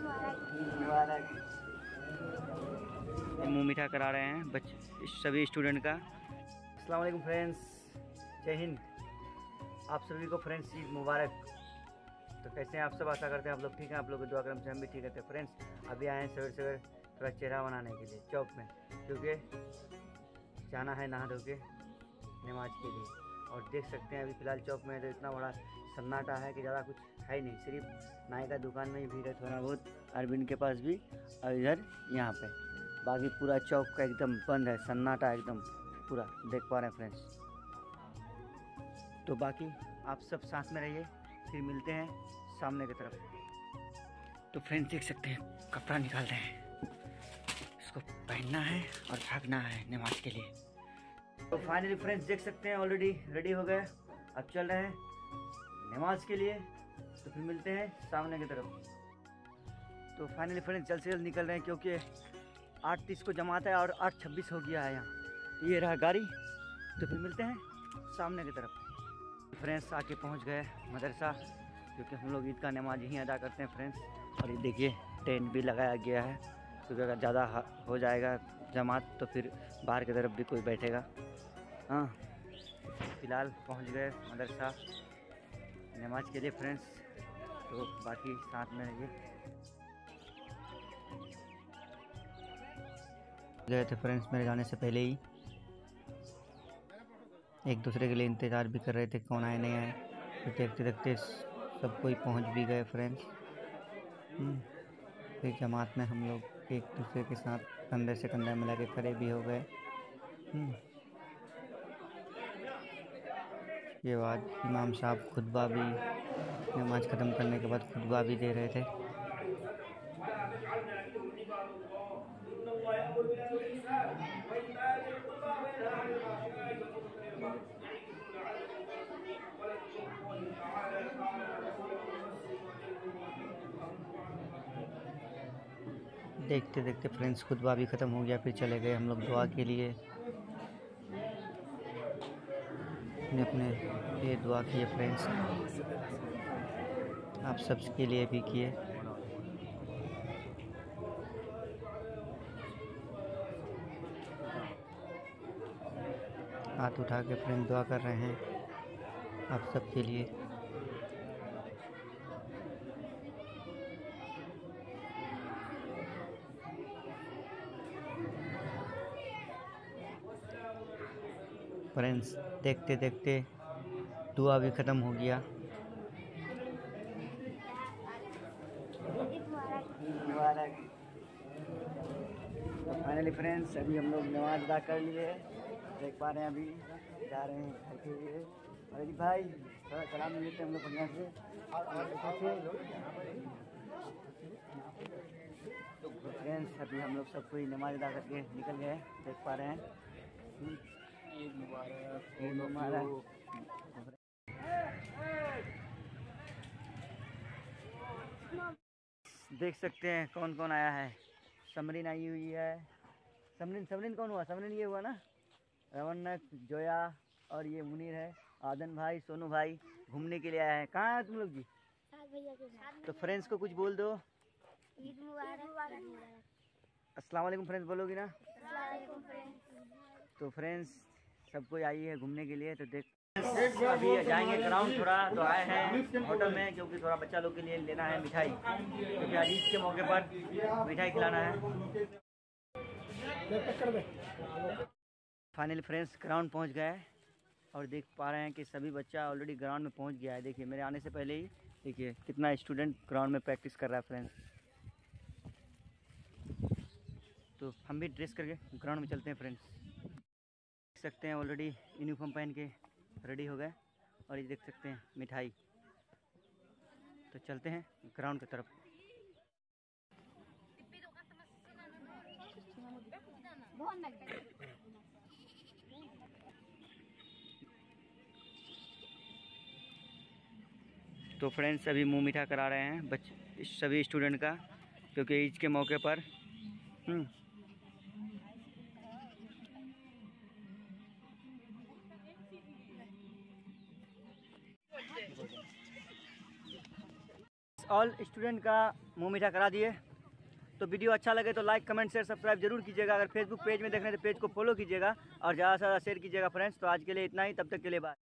मुँह मीठा करा रहे हैं बच्चे सभी स्टूडेंट का। अस्सलाम वालेकुम फ्रेंड्स, जय हिंद। आप सभी को फ्रेंड्स ईद मुबारक। तो कैसे हैं आप सब? आशा करते हैं आप लोग ठीक हैं। आप लोग की दुआ करम से हम भी ठीक रहते हैं। फ्रेंड्स अभी आए हैं सवेरे सवेरे थोड़ा चेहरा बनाने के लिए चौक में, क्योंकि जाना है नहा धो के नमाज के लिए। और देख सकते हैं अभी फ़िलहाल चौक में तो इतना बड़ा सन्नाटा है कि ज़्यादा कुछ है नहीं, सिर्फ नाई का दुकान में ही भीड़ है थोड़ा बहुत, अरविंद के पास भी, और इधर यहाँ पे बाकी पूरा चौक का एकदम बंद है, सन्नाटा एकदम पूरा देख पा रहे हैं फ्रेंड्स। तो बाकी आप सब साथ में रहिए, फिर मिलते हैं सामने की तरफ। तो फ्रेंड्स देख सकते हैं कपड़ा निकाल रहे हैं, इसको पहनना है और भागना है नमाज के लिए। तो फाइनली फ्रेंड्स देख सकते हैं ऑलरेडी रेडी हो गए, अब चल रहे हैं नमाज के लिए। तो फिर मिलते हैं सामने की तरफ। तो फाइनली फ्रेंड्स जल्द से जल्द निकल रहे हैं, क्योंकि 8:30 को जमात है और 8:26 हो गया है यहाँ। तो ये रहा गाड़ी, तो फिर मिलते हैं सामने की तरफ। फ्रेंड्स आके पहुँच गए मदरसा, क्योंकि हम लोग ईद का नमाज यहीं अदा करते हैं फ्रेंड्स। और ये देखिए टेंट भी लगाया गया है, क्योंकि अगर ज़्यादा हो जाएगा जमात तो फिर बाहर की तरफ भी कोई बैठेगा। हाँ फ़िलहाल पहुँच गए मदरसा नमाज के लिए फ्रेंड्स। तो बाकी साथ में रहिए। गए थे फ्रेंड्स मेरे जाने से पहले ही, एक दूसरे के लिए इंतज़ार भी कर रहे थे कौन आए नहीं आए। तो देखते देखते सब कोई पहुंच भी गए फ्रेंड्स। फिर जमात में हम लोग एक दूसरे के साथ कंधे से कंधा मिला के खड़े भी हो गए। ये बाद इमाम साहब खुतबा भी, नमाज ख़त्म करने के बाद खुतबा भी दे रहे थे। देखते देखते फ्रेंड्स खुतबा भी ख़त्म हो गया, फिर चले गए हम लोग दुआ के लिए। अपने लिए दुआ किए फ्रेंड्स, आप सबके लिए भी किए। हाथ उठा के फ्रेंड दुआ कर रहे हैं आप सबके लिए। फ्रेंड्स देखते देखते दुआ भी ख़त्म हो गया। फाइनली फ्रेंड्स अभी हम लोग नमाज अदा कर लिए, देख पा रहे हैं अभी जा रहे हैं घर के लिए। अरे भाई थोड़ा सलाम मिल लेते हैं हम लोग बढ़िया से। तो फ्रेंड्स अभी हम लोग सब कोई नमाज अदा करके निकल गए, देख पा रहे हैं। ईद मुबारक। देख सकते हैं कौन कौन आया है। समरीन आई हुई है। समरीन कौन हुआ? समरीन ये हुआ ना, रवन्नक, जोया और ये मुनीर है, आदन भाई, सोनू भाई घूमने के लिए आए हैं। कहाँ है तुम लोग जी? तो फ्रेंड्स को कुछ बोल दो। ईद मुबारक। अस्सलाम वालेकुम फ्रेंड्स बोलोगी ना? तो फ्रेंड्स सब कोई आई है घूमने के लिए। तो देख अभी जाएंगे ग्राउंड थोड़ा, तो आए हैं होटल में, क्योंकि थोड़ा बच्चा लोग के लिए लेना है मिठाई, क्योंकि आज ईद के मौके पर मिठाई खिलाना है। फाइनली फ्रेंड्स ग्राउंड पहुंच गए और देख पा रहे हैं कि सभी बच्चा ऑलरेडी ग्राउंड में पहुंच गया है। देखिए मेरे आने से पहले ही देखिए कितना स्टूडेंट ग्राउंड में प्रैक्टिस कर रहा है फ्रेंड्स। तो हम भी ड्रेस करके ग्राउंड में चलते हैं फ्रेंड्स। देख सकते हैं ऑलरेडी यूनिफॉर्म पहन के रेडी हो गए, और ये देख सकते हैं मिठाई। तो चलते हैं ग्राउंड की तरफ। तो फ्रेंड्स अभी मुँह मीठा करा रहे हैं बच्चे सभी स्टूडेंट का, क्योंकि ईद के मौके पर। ऑल स्टूडेंट का मुँह मीठा करा दिए। तो वीडियो अच्छा लगे तो लाइक कमेंट शेयर सब्सक्राइब जरूर कीजिएगा। अगर फेसबुक पेज में देख रहे हैं तो पेज को फॉलो कीजिएगा और ज़्यादा से ज़्यादा शेयर कीजिएगा फ्रेंड्स। तो आज के लिए इतना ही, तब तक के लिए बाय।